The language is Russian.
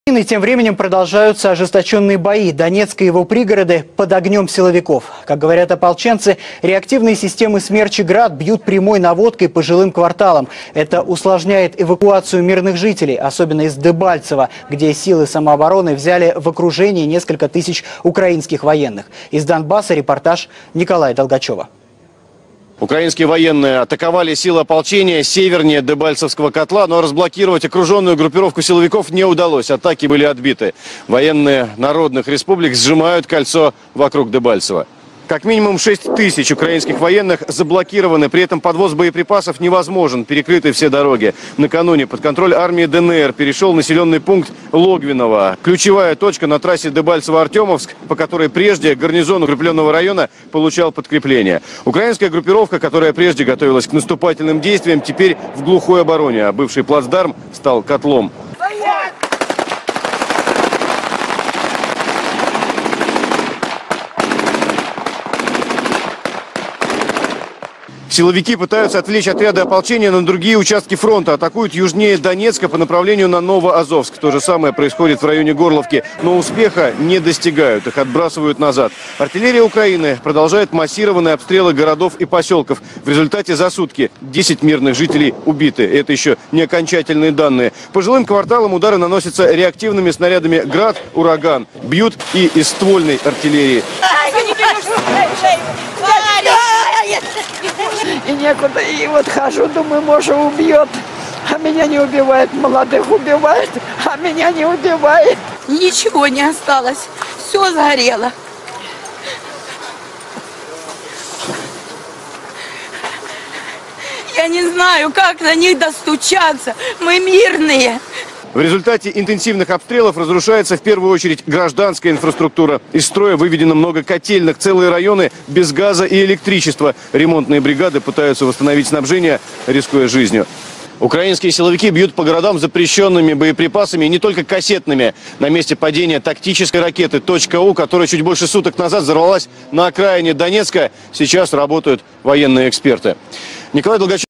И тем временем продолжаются ожесточенные бои. Донецк и его пригороды под огнем силовиков. Как говорят ополченцы, реактивные системы «Смерч» и «Град» бьют прямой наводкой по жилым кварталам. Это усложняет эвакуацию мирных жителей, особенно из Дебальцева, где силы самообороны взяли в окружение несколько тысяч украинских военных. Из Донбасса репортаж Николая Долгачева. Украинские военные атаковали силы ополчения севернее Дебальцевского котла, но разблокировать окруженную группировку силовиков не удалось. Атаки были отбиты. Военные народных республик сжимают кольцо вокруг Дебальцева. Как минимум 6 тысяч украинских военных заблокированы. При этом подвоз боеприпасов невозможен. Перекрыты все дороги. Накануне под контроль армии ДНР перешел населенный пункт Логвиново. Ключевая точка на трассе Дебальцево-Артемовск, по которой прежде гарнизон укрепленного района получал подкрепление. Украинская группировка, которая прежде готовилась к наступательным действиям, теперь в глухой обороне. А бывший плацдарм стал котлом. Силовики пытаются отвлечь отряды ополчения на другие участки фронта. Атакуют южнее Донецка по направлению на Новоазовск. То же самое происходит в районе Горловки. Но успеха не достигают. Их отбрасывают назад. Артиллерия Украины продолжает массированные обстрелы городов и поселков. В результате за сутки 10 мирных жителей убиты. Это еще не окончательные данные. По жилым кварталам удары наносятся реактивными снарядами «Град», «Ураган». Бьют и из ствольной артиллерии. И некуда, и вот хожу, думаю, может, убьет, а меня не убивает, молодых убивает, а меня не убивает. Ничего не осталось, все сгорело. Я не знаю, как на них достучаться, мы мирные. В результате интенсивных обстрелов разрушается в первую очередь гражданская инфраструктура. Из строя выведено много котельных, целые районы без газа и электричества. Ремонтные бригады пытаются восстановить снабжение, рискуя жизнью. Украинские силовики бьют по городам запрещенными боеприпасами, не только кассетными. На месте падения тактической ракеты «Точка-У», которая чуть больше суток назад взорвалась на окраине Донецка, сейчас работают военные эксперты. Николай Долгачев.